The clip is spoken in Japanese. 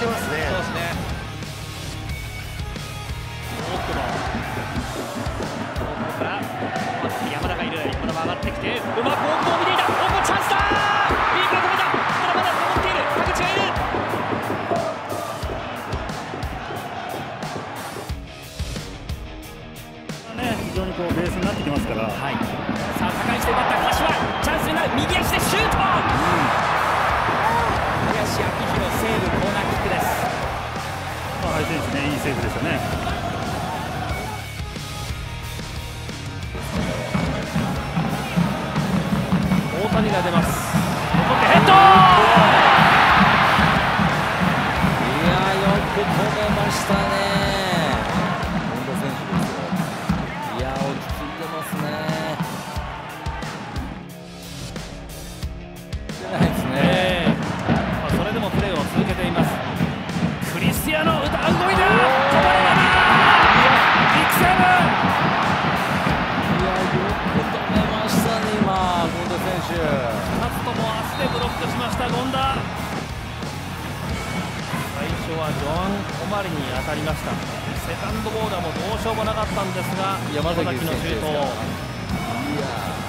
てますね。 そうですね。奥野、ここから山田がいる。山田が上がってきてうまく奥野を見ていた。奥野チャンスだ。いいから止めた。まだ守っている。田口がいる。 非常にこうベースになってきますから、 はい、さあ高い位置で奪った柏、チャンスになる。右足でシュート、林明宏、西武コーナーキックです。 林選手ね、いいセーブでしたね。 大谷が出ます。残ってヘッド、 いやよく止めましたね。 それでもプレーを続けています。クリスティアーノ、動いた、止まれない、ビッグセーブ。 いやよく止めましたね、今権田選手。 2つとも足でブロックしました権田。最初はジョアン・オマリに当たりました。セカンドボールはもうどうしようもなかったんですが、 山崎のシュート。 いや